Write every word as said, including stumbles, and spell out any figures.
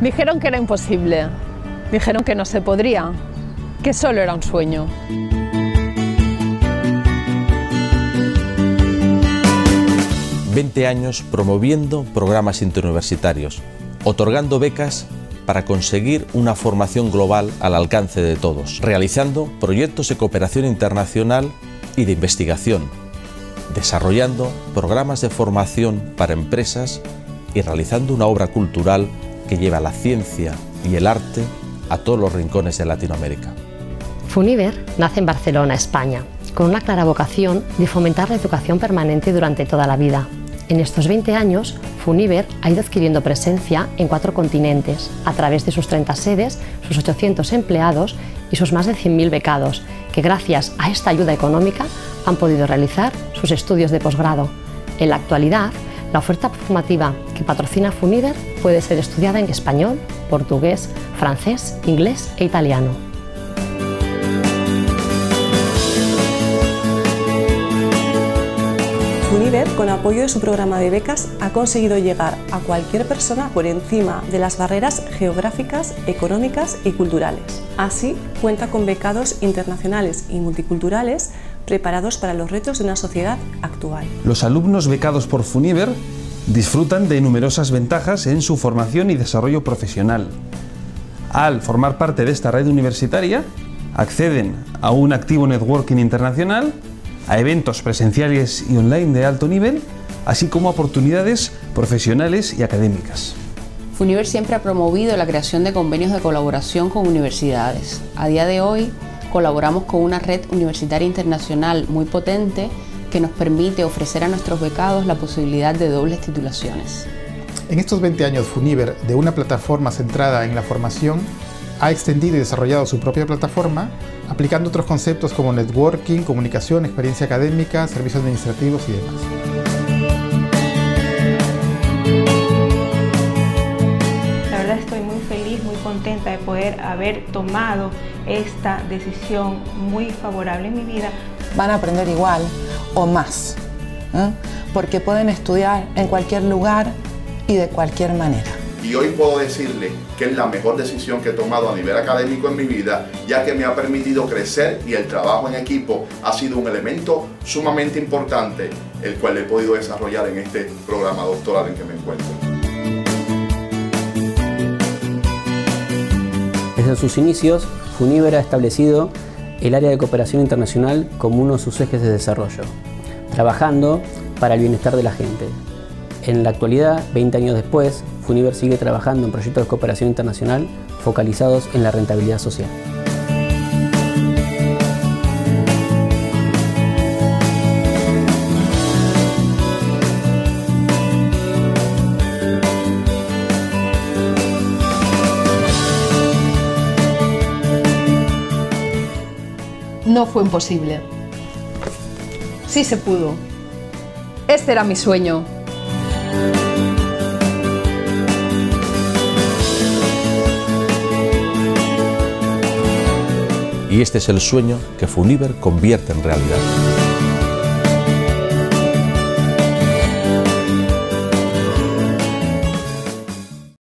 Dijeron que era imposible, dijeron que no se podría, que solo era un sueño. veinte años promoviendo programas interuniversitarios, otorgando becas para conseguir una formación global al alcance de todos, realizando proyectos de cooperación internacional y de investigación, desarrollando programas de formación para empresas y realizando una obra cultural que lleva la ciencia y el arte a todos los rincones de Latinoamérica. Funiver nace en Barcelona, España, con una clara vocación de fomentar la educación permanente durante toda la vida. En estos veinte años, Funiver ha ido adquiriendo presencia en cuatro continentes, a través de sus treinta sedes, sus ochocientos empleados y sus más de cien mil becados, que gracias a esta ayuda económica han podido realizar sus estudios de posgrado. En la actualidad, la oferta formativa que patrocina Funiver puede ser estudiada en español, portugués, francés, inglés e italiano. Funiver, con apoyo de su programa de becas, ha conseguido llegar a cualquier persona por encima de las barreras geográficas, económicas y culturales. Así, cuenta con becados internacionales y multiculturales preparados para los retos de una sociedad actual. Los alumnos becados por Funiver disfrutan de numerosas ventajas en su formación y desarrollo profesional. Al formar parte de esta red universitaria, acceden a un activo networking internacional, a eventos presenciales y online de alto nivel, así como a oportunidades profesionales y académicas. Funiver siempre ha promovido la creación de convenios de colaboración con universidades. A día de hoy colaboramos con una red universitaria internacional muy potente que nos permite ofrecer a nuestros becados la posibilidad de dobles titulaciones. En estos veinte años, Funiver, de una plataforma centrada en la formación, ha extendido y desarrollado su propia plataforma, aplicando otros conceptos como networking, comunicación, experiencia académica, servicios administrativos y demás. La verdad estoy muy feliz, muy contenta de poder haber tomado esta decisión muy favorable en mi vida. Van a aprender igual o más, ¿eh? Porque pueden estudiar en cualquier lugar y de cualquier manera. Y hoy puedo decirle que es la mejor decisión que he tomado a nivel académico en mi vida, ya que me ha permitido crecer y el trabajo en equipo ha sido un elemento sumamente importante, el cual he podido desarrollar en este programa doctoral en que me encuentro. Desde sus inicios, Funiver ha establecido el área de cooperación internacional como uno de sus ejes de desarrollo, trabajando para el bienestar de la gente. En la actualidad, veinte años después, Funiver sigue trabajando en proyectos de cooperación internacional focalizados en la rentabilidad social. No fue imposible. Sí se pudo. Este era mi sueño. Y este es el sueño que Funiver convierte en realidad.